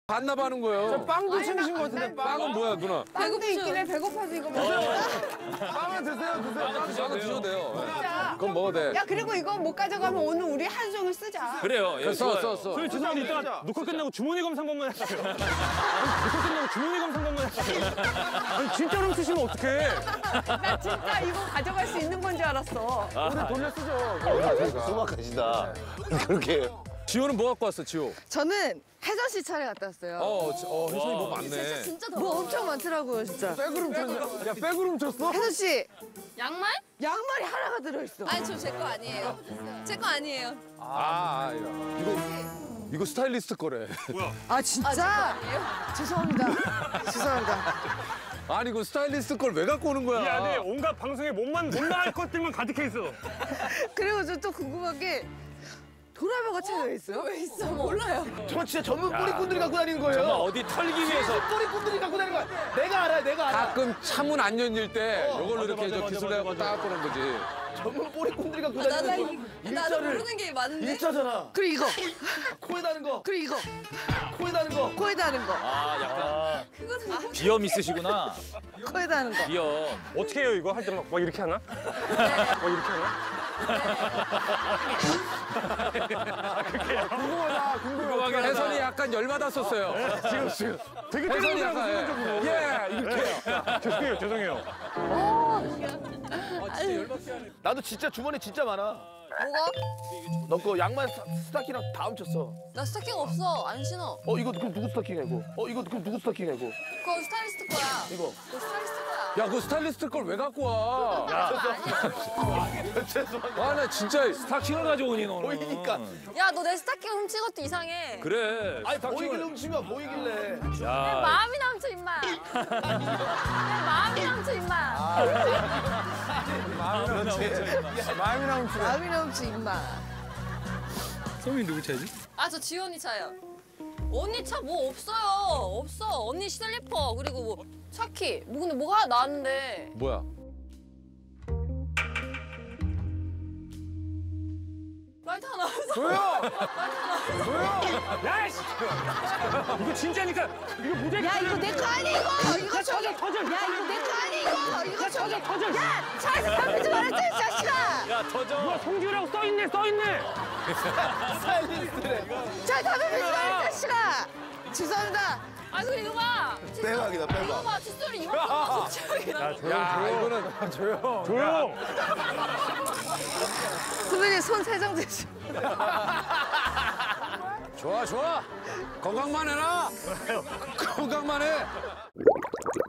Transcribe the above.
반납하는 거예요. 빵도 챙기신 것 같은데. 빵은 뭐야, 누나? 빵도 있긴 해. 배고파서 이거 먹어. 빵은 드세요. 빵은 드셔도 돼요. 진짜. 그건 먹어도 돼. 야, 그리고 이거 못 가져가면 오늘 우리 하루 종일 쓰자. 그래요. 예, 써. 저희 죄송한데 이따가 녹화 끝나고 주머니 검사 한 번만 해주세요. 녹화 끝나고 주머니 검사 한 번만 해주세요. 아니 진짜로 쓰시면 어떡해. 나 진짜 이거 가져갈 수 있는 건 줄 알았어. 오늘 돌려 쓰죠. 소박하시다. 그렇게. 지호는 뭐 갖고 왔어, 지호? 저는 혜선 씨 차례 갔다 왔어요. 혜선이 뭐 많네. 뭐 엄청 많더라고요, 진짜. 백으름 쳤어. 야, 백으름 쳤어? 혜선 씨, 양말? 양말이 하나가 들어있어. 아니 저 제 거 아니에요. 제 거 아니에요. 이거 스타일리스트 거래. 아, 진짜? 죄송합니다. 죄송합니다. 아니, 그 스타일리스트 걸 왜 갖고 오는 거야? 이 안에 온갖 방송에 못 나갈 것들만 가득해 있어. 그리고 저 또 궁금한 게 도라버가 차가 있어요? 왜 있어? 몰라요. 저 진짜 전문 뿌리꾼들이 갖고 다니는 거예요. 정말 어디 털기 위해서. 뿌리꾼들이 갖고 다니는 거야. 내가 알아, 내가 알아. 가끔 차문 안 열릴 때 이걸로 이렇게 저 기술해갖고 딱 갖고 오는 거지. 전문 뿌리꾼들이 갖고 나는 다니는 거. 나는 모르는 게 많은데. 일자잖아. 그리고 이거. 코에 다는 거. 그리고 이거. 코에 다는 거. 코에 다는 거. 아, 약간 그거는 비염 있으시구나. 코에 다는 거. 비염. 어떻게 해요 이거? 할 때 막 이렇게 하나? 막 이렇게 하나? 궁금하다. 혜선이 약간 열받았었어요. 지금 되게 혜선이 때리더라고 약간 순간적으로. 이렇게. 죄송해요. 나도 진짜 주머니 진짜 많아. 뭐가? 너 거 양말 스타킹이랑 다 훔쳤어. 나 스타킹 없어. 안 신어. 이거 그럼 누구 스타킹이야 이거? 이거 그럼 누구 스타킹이야 이거? 그거 스타일리스트 거야. 이거. 그거 스타일리스트 거야. 야, 그 스타일리스트 걸 왜 갖고 와? 죄송합니다. 나 진짜. 스타킹을 가져오니 너는. 보이니까. 야, 너 내 스타킹 훔친 것도 이상해. 그래. 아니 보이길래 훔치면 보이길래. 내 야. 마음이 남쳐 임마. 내 마음이 남쳐 임마. 마음이 나오면 마음이 넘치 임마. 아, 저 지원이 차요. 언니 차 뭐 없어요. 없어. 언니 슬리퍼 그리고 뭐 차키. 뭐 근데 뭐가 하나 나왔는데. 뭐야? 라이트 하나 나왔어. 조용! 야이씨! 이거 진짜니까 이거 모자이크. 야, 이거 내 거 아니고! 이거 터져! 야, 이거 내 거 아니고! 이거 저기! 터져! 야! 차에서 담배 좀 말았지, 이 자식아! 야, 터져. 송지우라고 써있네! 스타일리스트래. 차 담배 피지 말았지, 이 자식아! 죄송합니다. 아, 그리고 이거 봐. 빼박이다 이거 빼박. 봐. 칫솔이 이만큼 칫솔이다. 야, 이거는 조용! 선배님 손 세정되시. 좋아. 건강만 해라. 건강만 해.